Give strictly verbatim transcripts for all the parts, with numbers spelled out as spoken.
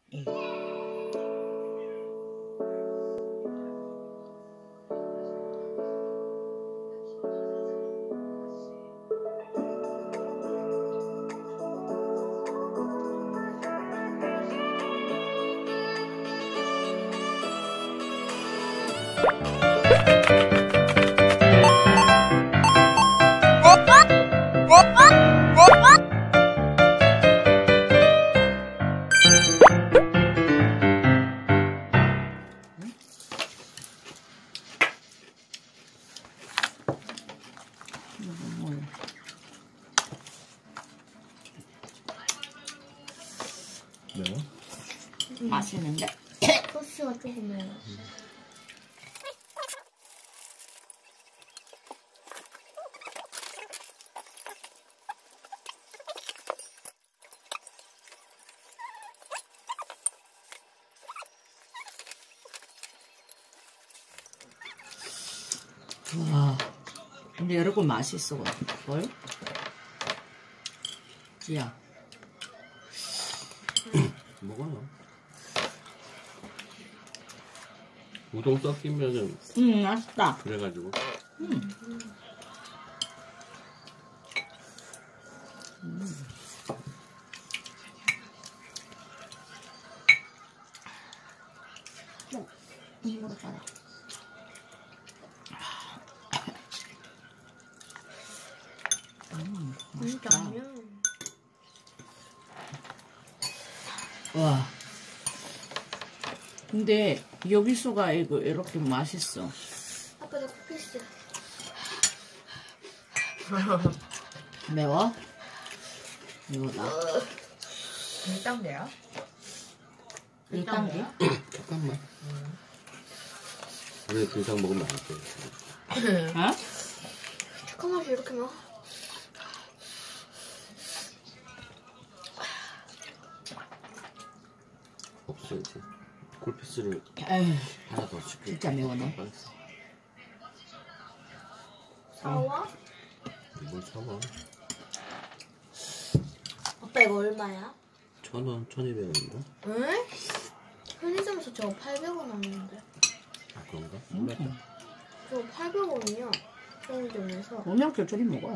응. 매워? 음. 맛있는데? 소스가 조금 매워. 음. 와, 근데 여러분 맛있어 걸? 지야. 먹어요. 우동 섞이면은 음, 맛있다. 그래가지고. 음. 음. 어, 이거로 따라. 음, 맛있다. 음, 와. 근데 여기서가 이거 이렇게 맛있어. 아빠 나 쿠키스. 매워? 이거다. 일 단계야? 일 단계? 잠깐만. 음. 왜 그 이상 먹으면 안 돼? 어? 잠깐 맛이 이렇게 나? 없어야지. 콜피스를 에휴, 하나 더 시켜. 진짜 매워네. 사와? 뭘 사와? 아빠 이거 얼마야? 천 원, 천이백 원인가? 응? 편의점에서 저거 팔백 원 하는데. 아, 그런가? 음. 저거 팔백 원이야. 편의점에서. 오면 결절이 먹어.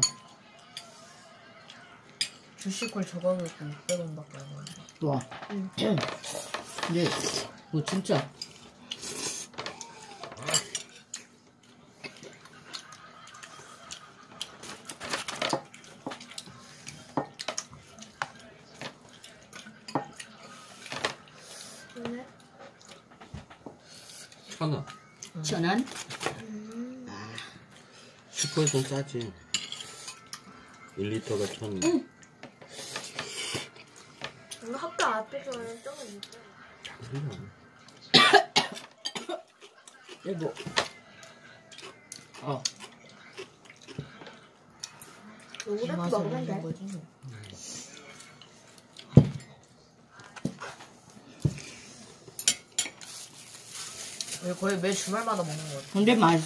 주식을 저거 갖고 육백 원밖에 안 하는데. 와. 응. 응. 근데 뭐 진짜 네? 천 원. 천 원? 음. 슈퍼에선 싸지. 일 리터가 천 원. 응. 이거 학교 앞에서 저거 있어. 여보. 어. 요거트 맛을 먹으면 먹는 돼. 거지. 이거 거의 매 주말마다 먹는 거 같아. 근데 맛있어.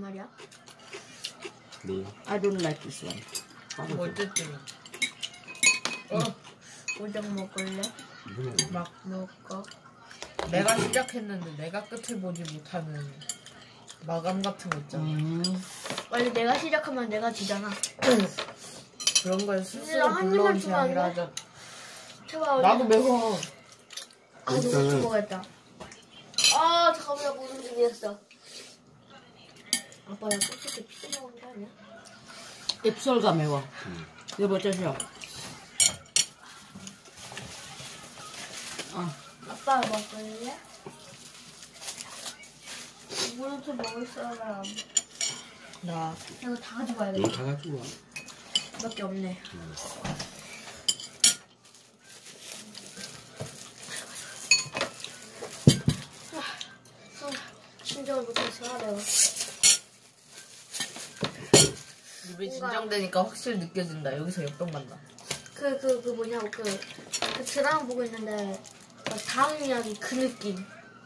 말이야? 네. I don't like this one. 뭐 어쨌든. 어. 우정 먹을래? 이거는 막 먹어. 내가 시작했는데 내가 끝을 보지 못하는 마감 같은 거 있잖아. 음. 원래 내가 시작하면 내가 지잖아. 그런 걸 얘들아, 스스로 한 불러온 입만 주면 안 제안이라 돼? 하자. 제발. 나도 매워. 아, 누가 일단은- 좀 먹었다. 아, 잠깐만, 나 무슨 중이었어. 아빠, 나 솔직히 피자 먹은 게 아니야? 입술가 매워. 음. 이거 뭐 드셔? 아, 아빠 먹을래? 물도 먹을 사람. 나 이거 다 가져가야 이거 돼. 다 가지고 와. 밖에 없네. 음. 심장을 못해서 내가. 입이 진정되니까 확실히 느껴진다. 여기서 역병 간다. 그, 그, 그 뭐냐고, 그, 그 드라마 보고 있는데, 그 다음 이야기 그 느낌.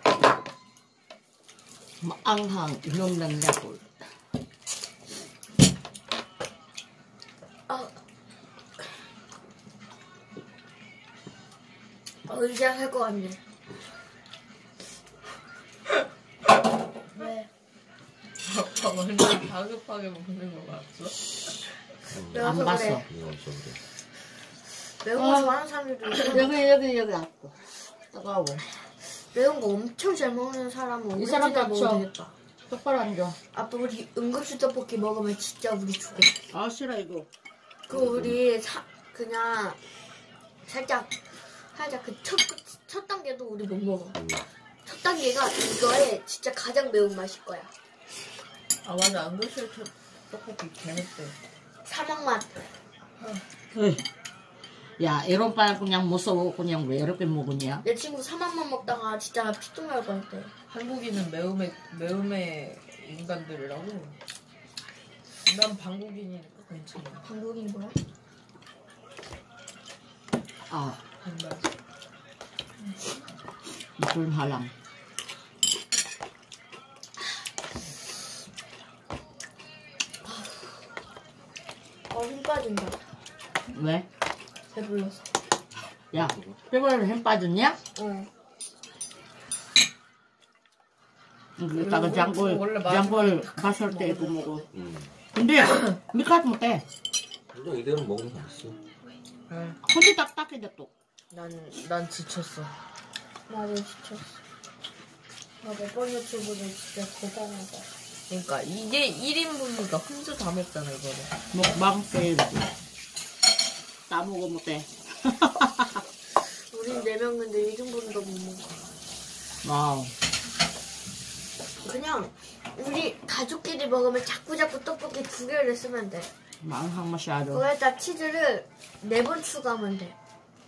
앙항 이놈난다고. 아, 어, 이제 할 것 같네. 왜? 아빠 완전 다급하게 먹는 거 봤어? 매워서 안 봤어. 그래. 이거 없어 그래. 매운 거 아. 좋아하는 사람들도 있고, 여기 여기 여기 앞고. 따가워. 매운 거 엄청 잘 먹는 사람은 이 사람 오렌지나 먹어도 닥쳐. 되겠다. 똑바로 앉아. 아빠 우리 응급실 떡볶이 먹으면 진짜 우리 죽어. 아 싫어 이거. 그 우리 사, 그냥 살짝 살짝 그 첫 첫 단계도 우리 못 먹어. 음. 첫 단계가 이거에 진짜 가장 매운 맛일 거야. 아 맞아. 안그실 떡볶이 개맵대. 사막 맛. 으이. 야 이런 빵 그냥 못 써. 그냥 왜 이렇게 먹으냐? 내 친구 사막만 먹다가 진짜 피똥 날 뻔했대. 한국인은 매움의 매움의 인간들이라고. 난 방국인이니까 괜찮아. 한국인이 뭐야? 아 근데 무슨 하람. 어, 힘 빠진다. 왜? 배불러서. 야 뼈가 힘 빠졌냐? 응. 이따가 장골 원래 맛이 장골 갔을 때 이거 먹어. 음. 근데 미카도 못해. 그냥 이대로 먹으면 맛있어. 손이 딱딱해져 또. 난난 지쳤어. 나도 지쳤어. 나몇번 유튜브는 진짜 대단하다. 그러니까 이게 일 인분이니까 혼자 다 먹잖아 이거를. 먹방 게임. 다 먹어 못해. 우린 네 명인데 일 인분도 못 먹어. 와우. 그냥 우리 가족끼리 먹으면 자꾸 자꾸 떡볶이 두 개를 쓰면 돼. 마음 한 맛이 아주. 거기다 치즈를 네 번 추가하면 돼.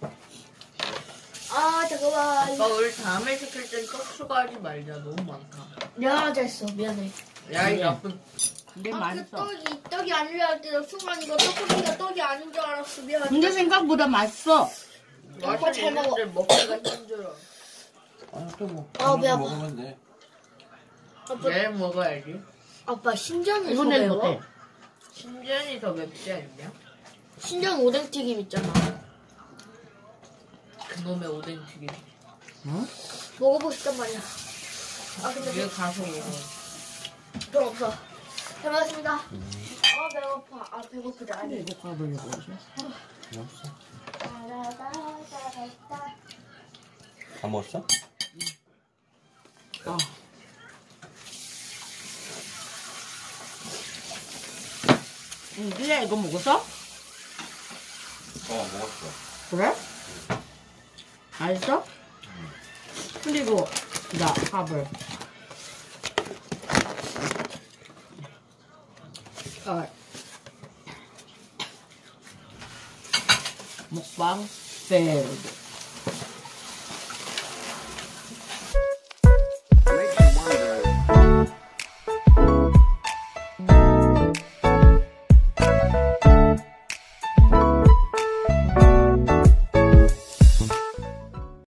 아 잠깐만. 아빠 우리 다음에 시킬 땐 떡 추가하지 말자. 너무 많다. 야 잘했어. 미안해. 야 이 네. 나쁜. 근데 아, 그 맛있어. 떡이 떡이 아니라 때 순간 이거 떡볶이가 떡이 아닌 줄 알았어. 미안해. 근데 생각보다 맛있어. 오빠 잘 먹어. 맛있는 먹기가 힘들어. 아, 또 뭐. 아, 배 아파. 먹으면 돼. 아빠, 내일 먹어야지. 아빠 신전이 더 이건 내일 매워? 못해. 신전이 더 맵지 않냐? 신전 오뎅튀김 있잖아. 그놈의 오뎅튀김. 응? 먹어보고 싶단 말이야. 아 근데 위에 가서 먹어. 돈 없어. 잘 먹었습니다. 아 배고파. 아 배고프다. 아니. 이거 가보려고 그러지. 없어. 따라따라따라따. 다 먹었어? 아. 응, 니네 이거 먹었어? 어, 먹었어. 그래? 맛있어? 근데 이거, 나, 밥을. 아. 먹방, failed.